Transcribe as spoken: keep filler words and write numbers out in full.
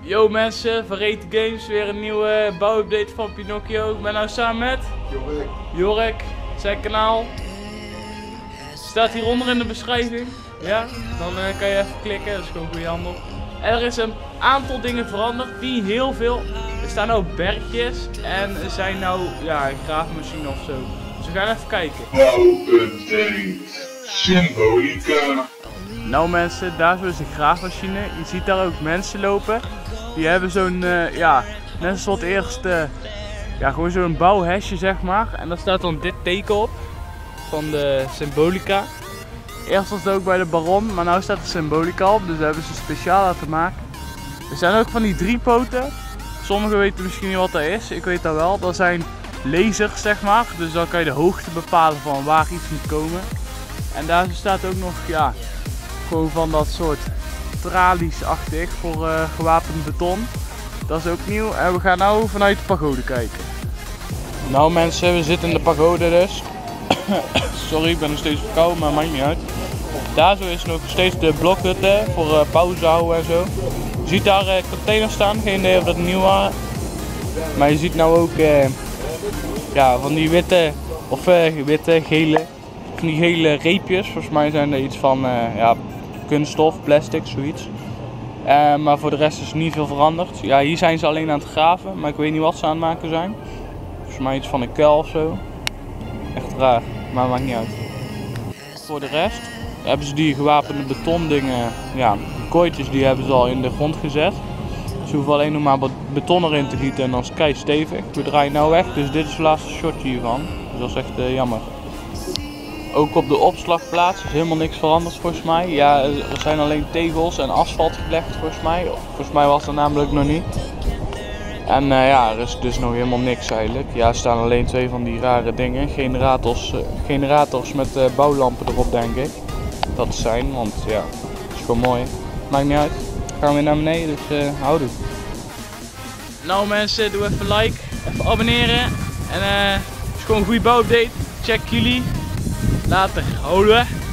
Yo mensen, van Rete Games, weer een nieuwe bouwupdate van Pinocchio. Ik ben nou samen met Jorik. Jorik, zijn kanaal staat hieronder in de beschrijving. Ja, dan uh, kan je even klikken, dat is gewoon goede handel. En er is een aantal dingen veranderd, die heel veel. Er staan nou bergjes en er zijn nou ja, een graafmachine of zo. Dus we gaan even kijken. Bouwupdate Symbolica. Nou mensen, daar zo is de graafmachine. Je ziet daar ook mensen lopen. Die hebben zo'n, uh, ja, net een soort eerste, ja, gewoon zo'n bouwhesje zeg maar. En daar staat dan dit teken op, van de Symbolica. Eerst was het ook bij de Baron, maar nu staat de Symbolica op, dus daar hebben ze speciaal laten maken. Er zijn ook van die drie poten. Sommigen weten misschien niet wat dat is, ik weet dat wel. Dat zijn lasers zeg maar, dus dan kan je de hoogte bepalen van waar iets moet komen. En daar staat ook nog, ja, gewoon van dat soort tralies-achtig voor uh, gewapend beton. Dat is ook nieuw en we gaan nu vanuit de pagode kijken. Nou mensen, we zitten in de pagode dus. Sorry, ik ben nog steeds verkouden, maar maakt niet uit. Daar zo is nog steeds de blokhutten voor uh, pauze houden en zo. Je ziet daar uh, containers staan, geen idee of dat nieuw waren. Maar je ziet nou ook uh, ja, van die witte, of uh, witte, gele, van die gele reepjes. Volgens mij zijn er iets van uh, ja, kunststof, plastic, zoiets. Uh, maar voor de rest is niet veel veranderd. Ja, hier zijn ze alleen aan het graven, maar ik weet niet wat ze aan het maken zijn. Volgens mij iets van een kuil of zo. Echt raar, maar maakt niet uit. Voor de rest hebben ze die gewapende betondingen, ja, kooitjes, die hebben ze al in de grond gezet. Ze hoeven alleen nog maar wat beton erin te gieten en dan is het kei stevig. We draaien nou weg, dus dit is het laatste shotje hiervan. Dus dat is echt uh, jammer. Ook op de opslagplaats is helemaal niks veranderd volgens mij. Ja, er zijn alleen tegels en asfalt gelegd volgens mij. Volgens mij was dat namelijk nog niet. En uh, ja, er is dus nog helemaal niks eigenlijk. Ja, er staan alleen twee van die rare dingen. Generators, uh, generators met uh, bouwlampen erop denk ik. Dat zijn, want ja, het is gewoon mooi. Maakt niet uit. We gaan weer naar beneden, dus uh, houdoe. Nou mensen, doe even like, even abonneren. En uh, het is gewoon een goede bouwupdate. Check jullie. Later, houden we.